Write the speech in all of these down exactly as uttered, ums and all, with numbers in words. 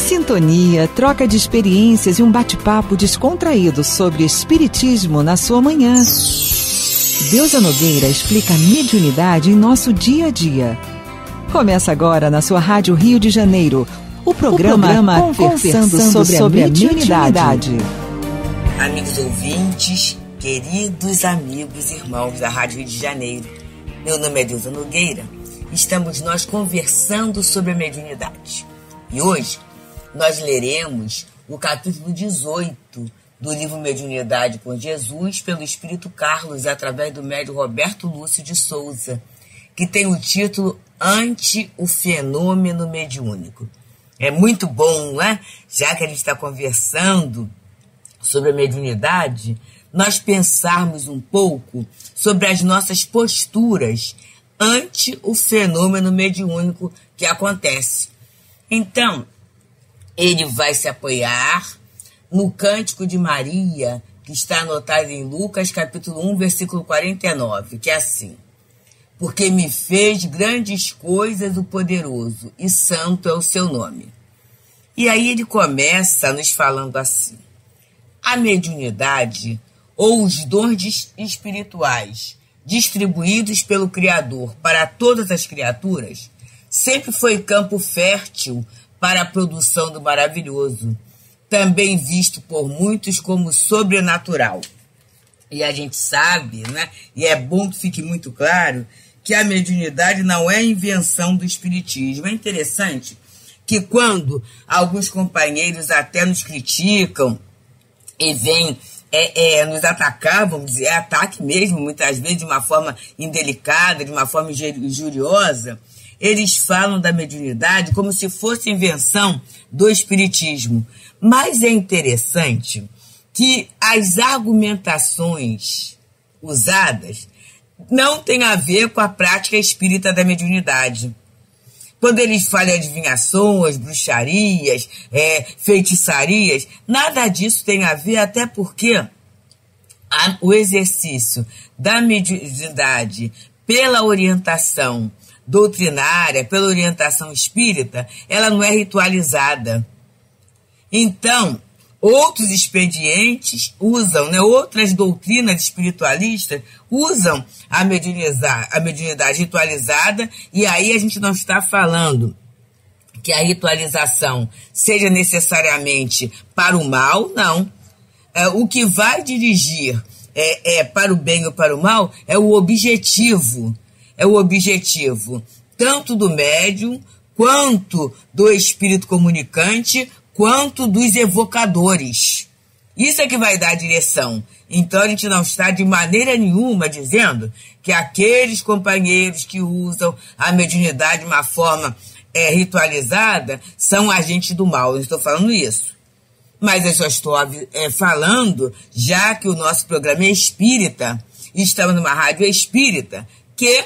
Sintonia, troca de experiências e um bate-papo descontraído sobre espiritismo na sua manhã. Deusa Nogueira explica a mediunidade em nosso dia a dia. Começa agora na sua Rádio Rio de Janeiro, o programa, o programa Conversando sobre, sobre a Mediunidade. Amigos ouvintes, queridos amigos e irmãos da Rádio Rio de Janeiro, meu nome é Deusa Nogueira. Estamos nós conversando sobre a mediunidade. E hoje nós leremos o capítulo dezoito do livro Mediunidade com Jesus, pelo Espírito Carlos, através do médium Roberto Lúcio de Souza, que tem o título Ante o Fenômeno Mediúnico. É muito bom, não é? Já que a gente está conversando sobre a mediunidade, nós pensarmos um pouco sobre as nossas posturas ante o fenômeno mediúnico que acontece. Então, ele vai se apoiar no Cântico de Maria, que está anotado em Lucas, capítulo um, versículo quarenta e nove, que é assim: porque me fez grandes coisas o poderoso, e santo é o seu nome. E aí ele começa nos falando assim: a mediunidade, ou os dons espirituais distribuídos pelo Criador para todas as criaturas, sempre foi campo fértil para a produção do maravilhoso, também visto por muitos como sobrenatural. E a gente sabe, né, e é bom que fique muito claro, que a mediunidade não é invenção do espiritismo. É interessante que quando alguns companheiros até nos criticam e vêm é, é, nos atacar, vamos dizer, é ataque mesmo, muitas vezes de uma forma indelicada, de uma forma injuriosa, eles falam da mediunidade como se fosse invenção do espiritismo. Mas é interessante que as argumentações usadas não têm a ver com a prática espírita da mediunidade. Quando eles falam em adivinhações, bruxarias, é, feitiçarias, nada disso tem a ver, até porque a, o exercício da mediunidade pela orientação doutrinária, pela orientação espírita, ela não é ritualizada. Então, outros expedientes usam, né, outras doutrinas espiritualistas usam a mediunidade, a mediunidade ritualizada, e aí a gente não está falando que a ritualização seja necessariamente para o mal, não. É, o que vai dirigir é, é, para o bem ou para o mal é o objetivo. É o objetivo tanto do médium, quanto do espírito comunicante, quanto dos evocadores. Isso é que vai dar a direção. Então a gente não está de maneira nenhuma dizendo que aqueles companheiros que usam a mediunidade de uma forma é, ritualizada são agentes do mal. Eu não estou falando isso. Mas eu só estou é, falando, já que o nosso programa é espírita, e estamos numa rádio espírita, que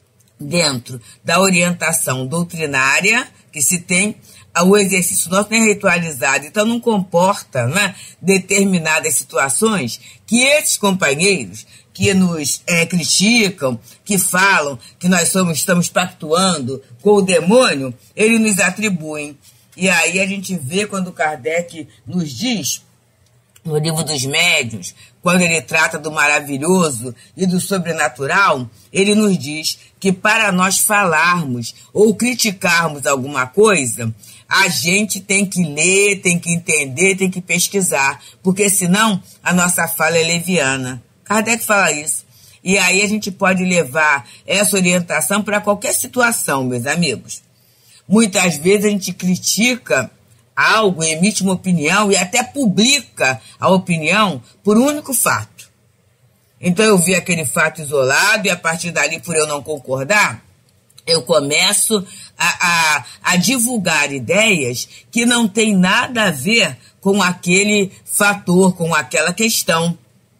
dentro da orientação doutrinária que se tem, o exercício nosso não é ritualizado, então não comporta, né, determinadas situações que esses companheiros que nos é, criticam, que falam que nós somos, estamos pactuando com o demônio, eles nos atribuem. E aí a gente vê quando Kardec nos diz, no livro dos médiuns, quando ele trata do maravilhoso e do sobrenatural, ele nos diz que para nós falarmos ou criticarmos alguma coisa, a gente tem que ler, tem que entender, tem que pesquisar, porque senão a nossa fala é leviana. Kardec fala isso. E aí a gente pode levar essa orientação para qualquer situação, meus amigos. Muitas vezes a gente critica algo, emite uma opinião e até publica a opinião por um único fato. Então eu vi aquele fato isolado e a partir dali, por eu não concordar, eu começo a, a, a divulgar ideias que não têm nada a ver com aquele fator, com aquela questão.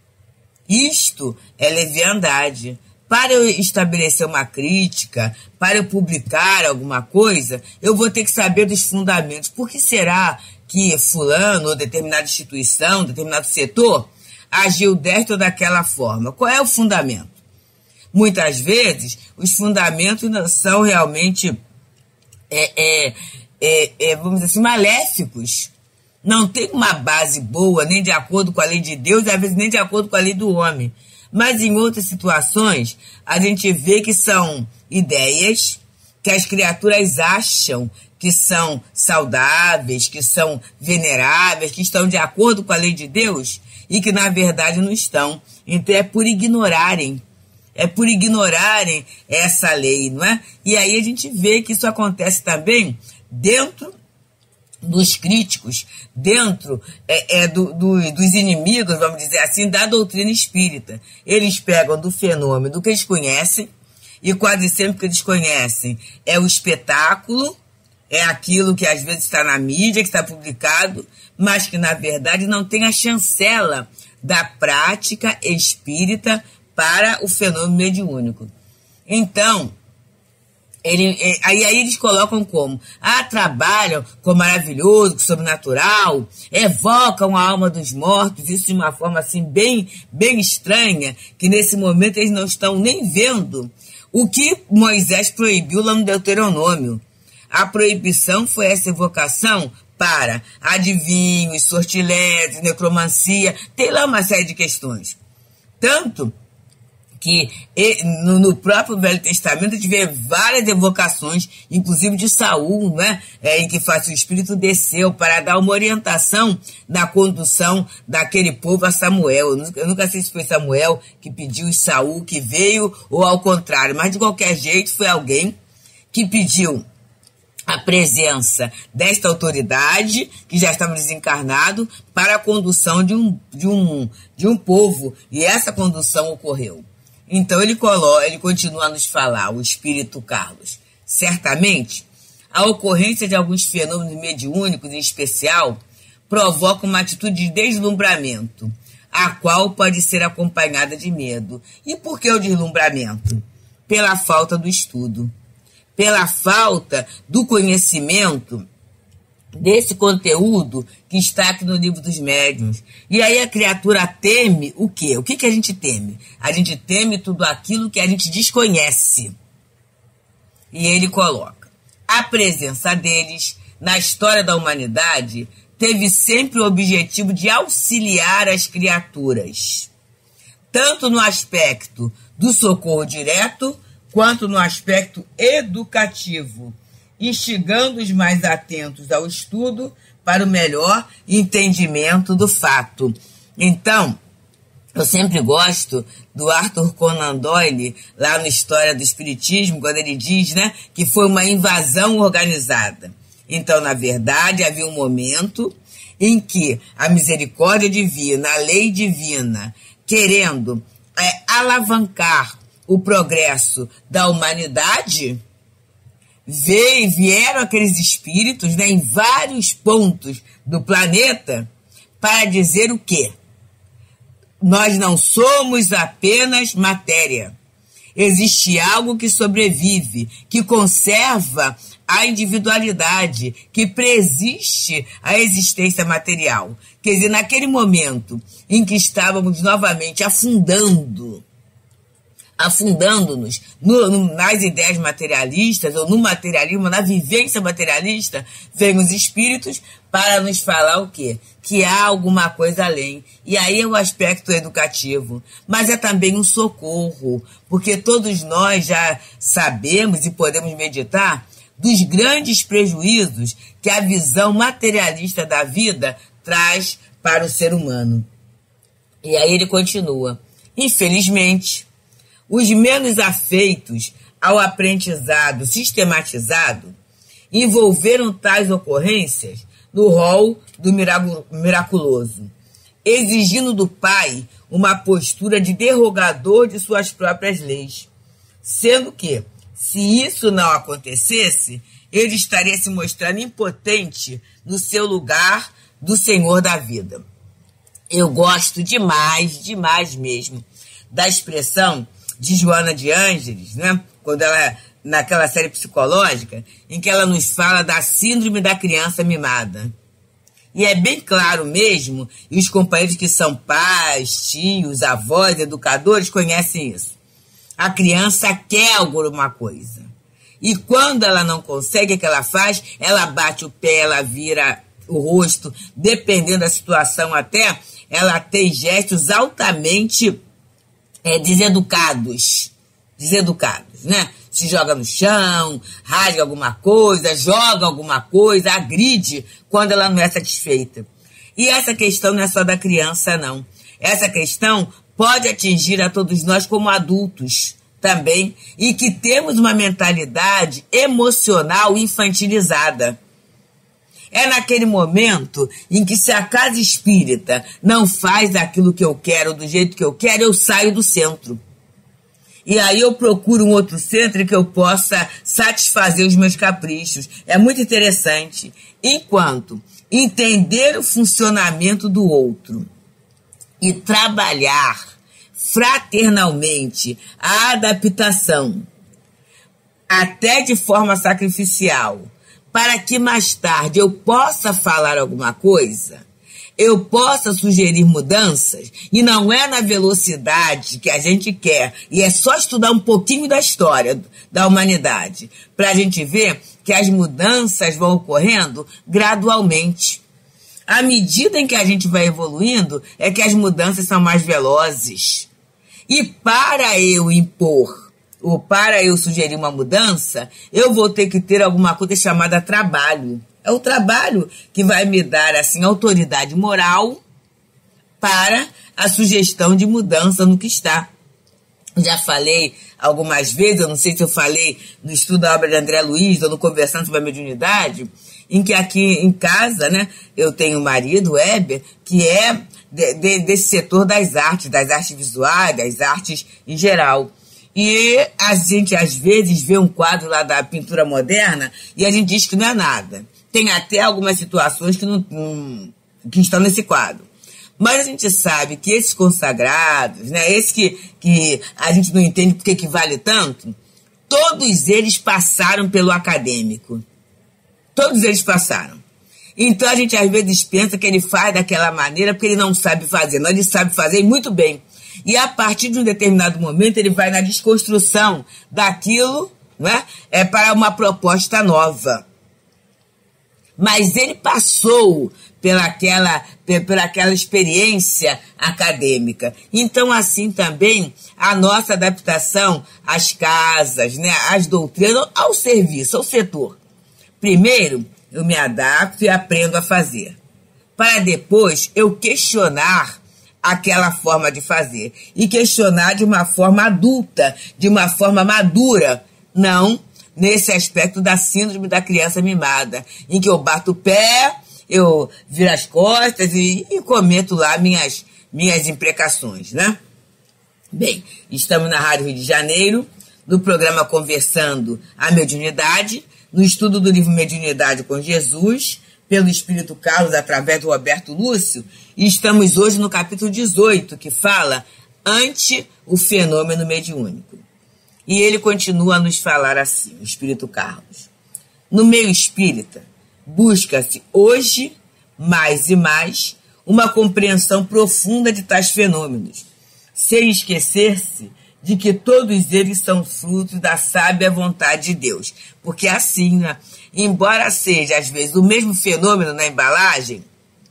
Isto é leviandade. Para eu estabelecer uma crítica, para eu publicar alguma coisa, eu vou ter que saber dos fundamentos. Por que será que fulano, ou determinada instituição, determinado setor, agiu desta ou daquela forma? Qual é o fundamento? Muitas vezes, os fundamentos não são realmente é, é, é, é, vamos dizer assim, maléficos. Não tem uma base boa, nem de acordo com a lei de Deus, e às vezes nem de acordo com a lei do homem. Mas em outras situações, a gente vê que são ideias que as criaturas acham que são saudáveis, que são veneráveis, que estão de acordo com a lei de Deus e que na verdade não estão. Então é por ignorarem, é por ignorarem essa lei, não é? E aí a gente vê que isso acontece também dentro dos críticos, dentro é, é, do, do, dos inimigos, vamos dizer assim, da doutrina espírita. Eles pegam do fenômeno do que eles conhecem, e quase sempre que eles conhecem é o espetáculo, é aquilo que às vezes está na mídia, que está publicado, mas que na verdade não tem a chancela da prática espírita para o fenômeno mediúnico. Então, ele, aí, aí eles colocam como, ah, trabalham com maravilhoso, com sobrenatural, evocam a alma dos mortos, isso de uma forma assim bem, bem estranha, que nesse momento eles não estão nem vendo o que Moisés proibiu lá no Deuteronômio. A proibição foi essa evocação para adivinhos, sortilégios, necromancia, tem lá uma série de questões. Tanto que no próprio Velho Testamento a gente vê várias evocações, inclusive de Saul, né, é, em que faz o Espírito desceu para dar uma orientação na condução daquele povo a Samuel. Eu nunca, eu nunca sei se foi Samuel que pediu, Saul que veio, ou ao contrário, mas de qualquer jeito foi alguém que pediu a presença desta autoridade, que já estava desencarnado, para a condução de um, de um, de um povo, e essa condução ocorreu. Então ele coloca, ele continua a nos falar, o Espírito Carlos. Certamente, a ocorrência de alguns fenômenos mediúnicos, em especial, provoca uma atitude de deslumbramento, a qual pode ser acompanhada de medo. E por que o deslumbramento? Pela falta do estudo, pela falta do conhecimento desse conteúdo que está aqui no livro dos médiuns. E aí a criatura teme o quê? O que, que a gente teme? A gente teme tudo aquilo que a gente desconhece. E ele coloca, a presença deles na história da humanidade teve sempre o objetivo de auxiliar as criaturas, tanto no aspecto do socorro direto, quanto no aspecto educativo, instigando os mais atentos ao estudo para o melhor entendimento do fato. Então, eu sempre gosto do Arthur Conan Doyle, lá no História do Espiritismo, quando ele diz, né, que foi uma invasão organizada. Então, na verdade, havia um momento em que a misericórdia divina, a lei divina, querendo é, alavancar o progresso da humanidade, veio, vieram aqueles espíritos, né, em vários pontos do planeta para dizer o quê? Nós não somos apenas matéria. Existe algo que sobrevive, que conserva a individualidade, que preexiste a existência material. Quer dizer, naquele momento em que estávamos novamente afundando, afundando-nos no, no, nas ideias materialistas, ou no materialismo, na vivência materialista, vêm os espíritos para nos falar o quê? Que há alguma coisa além. E aí é o aspecto educativo. Mas é também um socorro, porque todos nós já sabemos e podemos meditar dos grandes prejuízos que a visão materialista da vida traz para o ser humano. E aí ele continua. Infelizmente, os menos afeitos ao aprendizado sistematizado envolveram tais ocorrências no rol do miraculoso, exigindo do pai uma postura de derrogador de suas próprias leis, sendo que, se isso não acontecesse, ele estaria se mostrando impotente no seu lugar do Senhor da vida. Eu gosto demais, demais mesmo, da expressão de Joana de Ângeles, né? Quando ela, naquela série psicológica, em que ela nos fala da síndrome da criança mimada. E é bem claro mesmo, e os companheiros que são pais, tios, avós, educadores, conhecem isso. A criança quer alguma coisa. E quando ela não consegue, o que ela faz? Ela bate o pé, ela vira o rosto, dependendo da situação até, ela tem gestos altamente é, deseducados. Deseducados, né? Se joga no chão, rasga alguma coisa, joga alguma coisa, agride quando ela não é satisfeita. E essa questão não é só da criança, não. Essa questão pode atingir a todos nós como adultos também, e que temos uma mentalidade emocional infantilizada. É naquele momento em que, se a casa espírita não faz aquilo que eu quero, do jeito que eu quero, eu saio do centro. E aí eu procuro um outro centro em que eu possa satisfazer os meus caprichos. É muito interessante. Enquanto entender o funcionamento do outro e trabalhar fraternalmente a adaptação, até de forma sacrificial, para que mais tarde eu possa falar alguma coisa, eu possa sugerir mudanças, e não é na velocidade que a gente quer, e é só estudar um pouquinho da história da humanidade, para a gente ver que as mudanças vão ocorrendo gradualmente. À medida em que a gente vai evoluindo, é que as mudanças são mais velozes. E para eu impor, ou para eu sugerir uma mudança, eu vou ter que ter alguma coisa chamada trabalho. É o trabalho que vai me dar, assim, autoridade moral para a sugestão de mudança no que está. Já falei algumas vezes, eu não sei se eu falei no estudo da obra de André Luiz, ou no Conversando sobre a Mediunidade, em que aqui em casa, né, eu tenho um marido, Weber, que é de, de, desse setor das artes, das artes visuais, das artes em geral. E a gente, às vezes, vê um quadro lá da pintura moderna e a gente diz que não é nada. Tem até algumas situações que, não, não, que estão nesse quadro. Mas a gente sabe que esses consagrados, né, esses que, que a gente não entende porque que vale tanto, todos eles passaram pelo acadêmico. Todos eles passaram. Então a gente às vezes pensa que ele faz daquela maneira porque ele não sabe fazer. Não, ele sabe fazer muito bem. E a partir de um determinado momento ele vai na desconstrução daquilo, né, é, para uma proposta nova. Mas ele passou pelaquela, pelaquela experiência acadêmica. Então, assim também, a nossa adaptação às casas, né, às doutrinas, ao serviço, ao setor. Primeiro, eu me adapto e aprendo a fazer, para depois eu questionar aquela forma de fazer, e questionar de uma forma adulta, de uma forma madura, não nesse aspecto da síndrome da criança mimada, em que eu bato o pé, eu viro as costas e, e cometo lá minhas, minhas imprecações, né? Bem, estamos na Rádio Rio de Janeiro, no programa Conversando a Mediunidade, no estudo do livro Mediunidade com Jesus, pelo Espírito Carlos, através do Roberto Lúcio, e estamos hoje no capítulo dezoito, que fala ante o fenômeno mediúnico. E ele continua a nos falar assim, o Espírito Carlos. No meio espírita, busca-se hoje, mais e mais, uma compreensão profunda de tais fenômenos, sem esquecer-se de que todos eles são frutos da sábia vontade de Deus. Porque assim, né, embora seja, às vezes, o mesmo fenômeno na embalagem,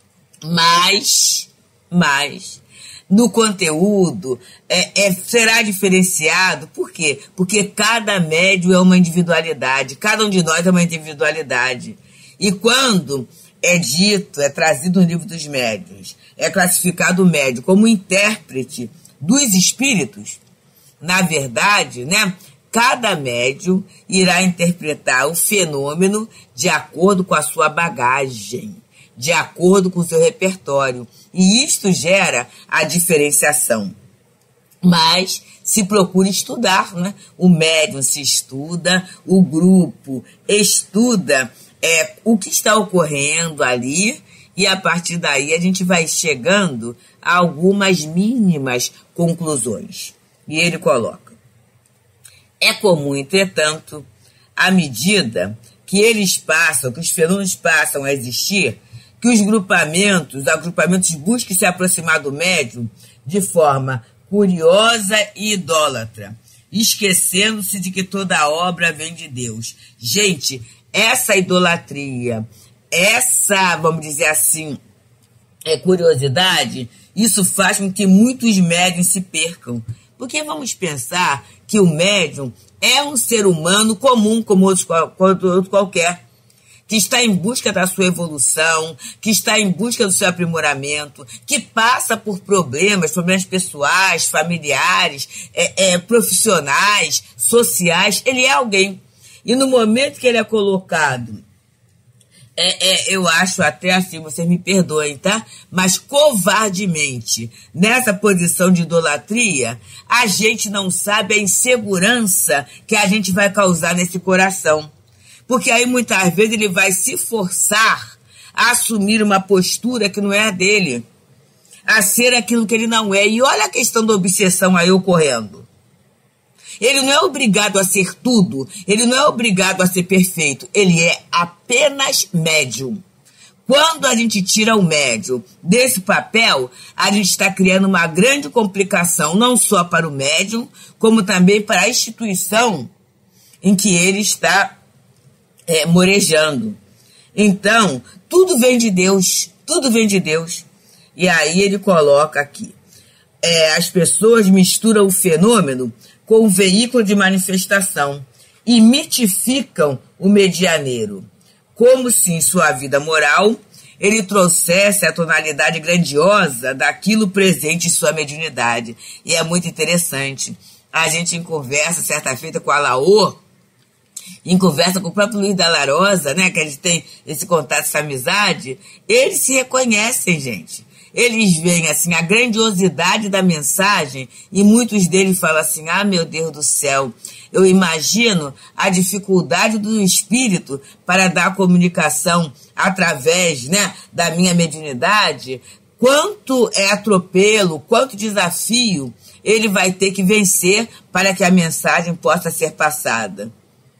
mas, mas no conteúdo é, é, será diferenciado. Por quê? Porque cada médium é uma individualidade, cada um de nós é uma individualidade. E quando é dito, é trazido no livro dos médiuns, é classificado o médium como intérprete dos espíritos, na verdade, né, cada médium irá interpretar o fenômeno de acordo com a sua bagagem, de acordo com o seu repertório. E isto gera a diferenciação. Mas se procura estudar, né? O médium se estuda, o grupo estuda é, o que está ocorrendo ali, e a partir daí a gente vai chegando a algumas mínimas conclusões. E ele coloca: é comum, entretanto, à medida que eles passam, que os fenômenos passam a existir, que os grupamentos, os agrupamentos busquem se aproximar do médium de forma curiosa e idólatra, esquecendo-se de que toda obra vem de Deus. Gente, essa idolatria, essa, vamos dizer assim, é, curiosidade, isso faz com que muitos médiuns se percam. Porque vamos pensar que o médium é um ser humano comum, como outro, outro qualquer, que está em busca da sua evolução, que está em busca do seu aprimoramento, que passa por problemas, problemas pessoais, familiares, é, é, profissionais, sociais. Ele é alguém. E no momento que ele é colocado, é, é, eu acho até assim, vocês me perdoem, tá? Mas covardemente, nessa posição de idolatria, a gente não sabe a insegurança que a gente vai causar nesse coração. Porque aí muitas vezes ele vai se forçar a assumir uma postura que não é a dele, a ser aquilo que ele não é. E olha a questão da obsessão aí ocorrendo. Ele não é obrigado a ser tudo, ele não é obrigado a ser perfeito, ele é apenas médium. Quando a gente tira o médium desse papel, a gente está criando uma grande complicação, não só para o médium, como também para a instituição em que ele está É, morejando. Então, tudo vem de Deus, tudo vem de Deus. E aí ele coloca aqui, é, as pessoas misturam o fenômeno com o veículo de manifestação e mitificam o medianeiro, como se em sua vida moral ele trouxesse a tonalidade grandiosa daquilo presente em sua mediunidade. E é muito interessante. A gente em conversa, certa feita com a Laô, em conversa com o próprio Luiz da Larosa, né, que a gente tem esse contato, essa amizade, eles se reconhecem, gente. Eles veem, assim, a grandiosidade da mensagem e muitos deles falam assim, ah, meu Deus do céu, eu imagino a dificuldade do espírito para dar comunicação através, né, da minha mediunidade, quanto é atropelo, quanto desafio ele vai ter que vencer para que a mensagem possa ser passada.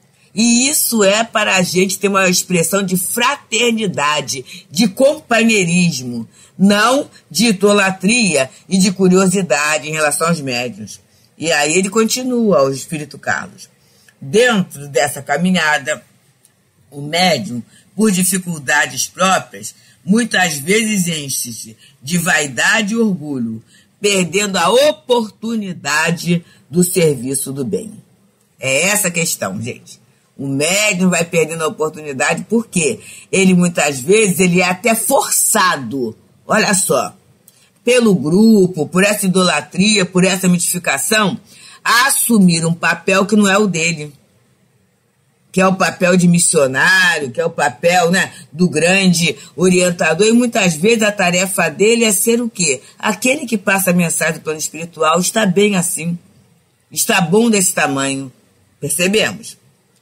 E isso é para a gente ter uma expressão de fraternidade, de companheirismo, não de idolatria e de curiosidade em relação aos médiuns. E aí ele continua, o Espírito Carlos. Dentro dessa caminhada, o médium, por dificuldades próprias, muitas vezes enche-se de vaidade e orgulho, perdendo a oportunidade do serviço do bem. É essa a questão, gente. O médium vai perdendo a oportunidade porque ele, muitas vezes, ele é até forçado, olha só, pelo grupo, por essa idolatria, por essa mitificação, a assumir um papel que não é o dele, que é o papel de missionário, que é o papel, né, do grande orientador, e muitas vezes a tarefa dele é ser o quê? Aquele que passa a mensagem do plano espiritual. Está bem assim, está bom desse tamanho, percebemos?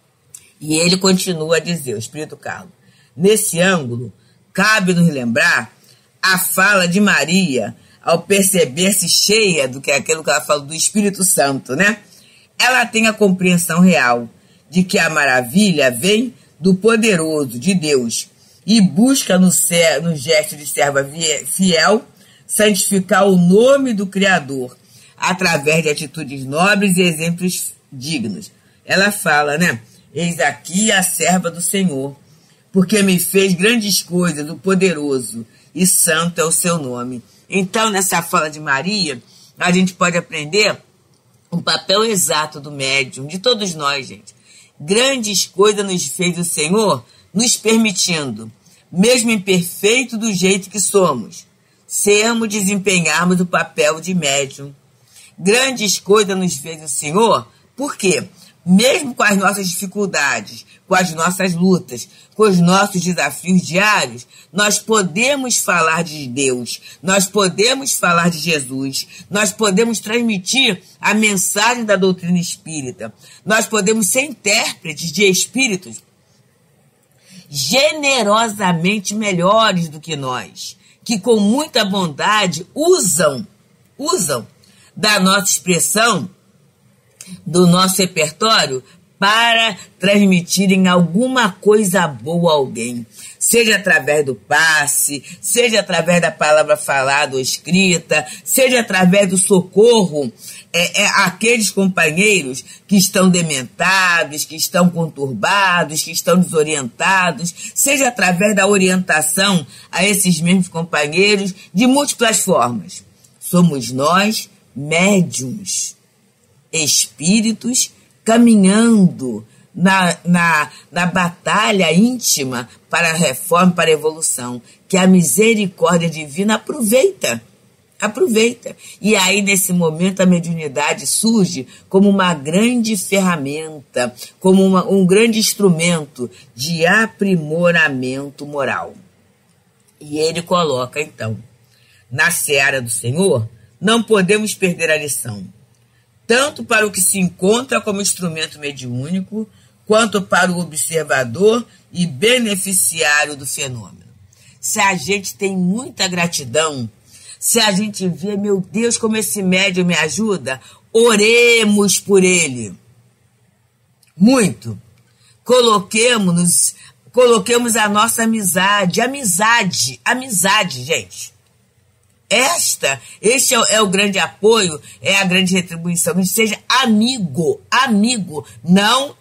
E ele continua a dizer, o Espírito Carlos, nesse ângulo, cabe nos lembrar a fala de Maria ao perceber-se cheia do que é aquilo que ela falou do Espírito Santo, né? Ela tem a compreensão real de que a maravilha vem do poderoso, de Deus, e busca no, ser, no gesto de serva fiel santificar o nome do Criador através de atitudes nobres e exemplos dignos. Ela fala, né? Eis aqui a serva do Senhor, porque me fez grandes coisas, o poderoso, e santo é o seu nome. Então, nessa fala de Maria, a gente pode aprender um papel exato do médium, de todos nós, gente. Grandes coisas nos fez o Senhor, nos permitindo, mesmo imperfeito do jeito que somos, sermos, desempenharmos o papel de médium. Grandes coisas nos fez o Senhor, por quê? Mesmo com as nossas dificuldades, com as nossas lutas, com os nossos desafios diários, nós podemos falar de Deus, nós podemos falar de Jesus, nós podemos transmitir a mensagem da doutrina espírita, nós podemos ser intérpretes de espíritos generosamente melhores do que nós, que com muita bondade usam, usam da nossa expressão, do nosso repertório, para transmitirem alguma coisa boa a alguém. seja através do passe, seja através da palavra falada ou escrita, seja através do socorro é, é, àqueles companheiros que estão dementados, que estão conturbados, que estão desorientados, seja através da orientação a esses mesmos companheiros de múltiplas formas. Somos nós, médiuns, espíritos caminhando na, na, na batalha íntima para a reforma, para a evolução, que a misericórdia divina aproveita, aproveita. E aí, nesse momento, a mediunidade surge como uma grande ferramenta, como uma, um grande instrumento de aprimoramento moral. E ele coloca, então, na seara do Senhor, não podemos perder a lição, tanto para o que se encontra como instrumento mediúnico, quanto para o observador e beneficiário do fenômeno. Se a gente tem muita gratidão, se a gente vê, meu Deus, como esse médium me ajuda, oremos por ele. Muito. Coloquemos, coloquemos a nossa amizade, amizade, amizade, gente. Esta, este é o, é o grande apoio, é a grande retribuição. Que a gente seja amigo, amigo, não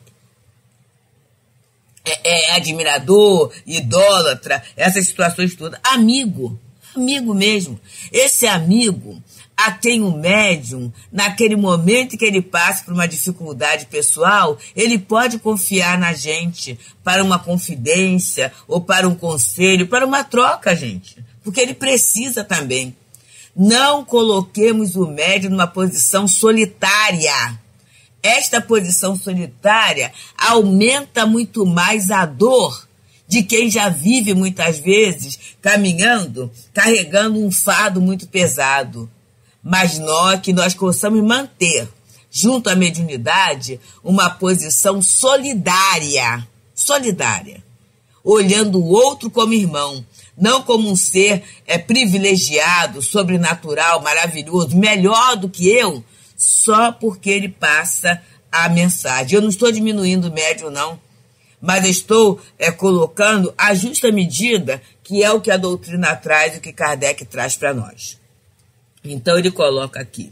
é, é admirador, idólatra, essas situações todas. Amigo, amigo mesmo. Esse amigo a quem o médium, naquele momento que ele passa por uma dificuldade pessoal, ele pode confiar na gente para uma confidência ou para um conselho, para uma troca, gente. Porque ele precisa também. Não coloquemos o médium numa posição solitária. Esta posição solitária aumenta muito mais a dor de quem já vive muitas vezes caminhando, carregando um fardo muito pesado. Mas nós, que nós possamos manter, junto à mediunidade, uma posição solidária, solidária, olhando o outro como irmão, não como um ser é, privilegiado, sobrenatural, maravilhoso, melhor do que eu, só porque ele passa a mensagem. Eu não estou diminuindo o médium, não, mas estou é, colocando a justa medida, que é o que a doutrina traz e o que Kardec traz para nós. Então ele coloca aqui,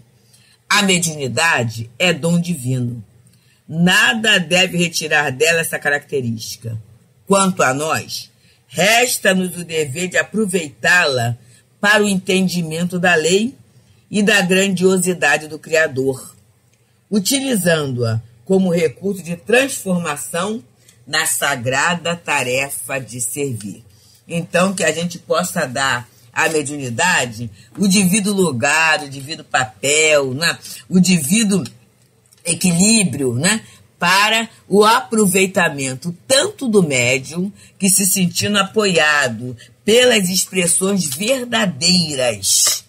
a mediunidade é dom divino. Nada deve retirar dela essa característica. Quanto a nós, resta-nos o dever de aproveitá-la para o entendimento da lei e da grandiosidade do Criador, utilizando-a como recurso de transformação na sagrada tarefa de servir. Então, que a gente possa dar à mediunidade o devido lugar, o devido papel, né? O devido equilíbrio, né? Para o aproveitamento tanto do médium, que se sentindo apoiado pelas expressões verdadeiras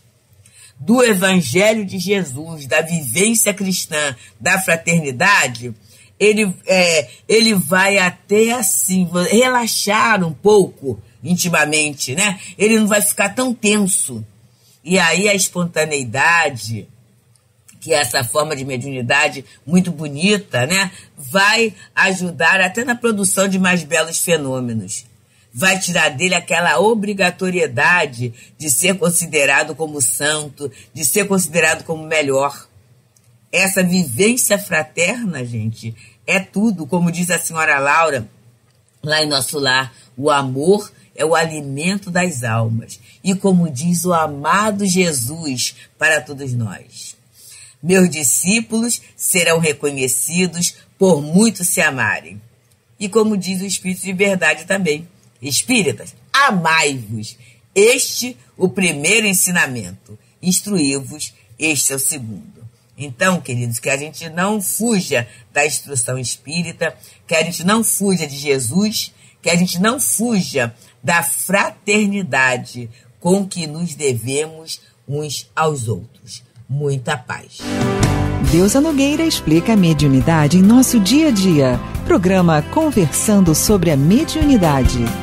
do Evangelho de Jesus, da vivência cristã, da fraternidade, ele, é, ele vai até assim, relaxar um pouco intimamente, né? Ele não vai ficar tão tenso. E aí a espontaneidade, que é essa forma de mediunidade muito bonita, né, vai ajudar até na produção de mais belos fenômenos. Vai tirar dele aquela obrigatoriedade de ser considerado como santo, de ser considerado como melhor. Essa vivência fraterna, gente, é tudo. Como diz a senhora Laura, lá em nosso lar, o amor é o alimento das almas. E como diz o amado Jesus para todos nós, meus discípulos serão reconhecidos por muitos se amarem. E como diz o Espírito de Verdade também, espíritas, amai-vos. Este o primeiro ensinamento. Instruí-vos, este é o segundo. Então, queridos, que a gente não fuja da instrução espírita, que a gente não fuja de Jesus, que a gente não fuja da fraternidade com que nos devemos uns aos outros. Muita paz. Deusa Nogueira explica a mediunidade em nosso dia a dia. Programa Conversando sobre a Mediunidade.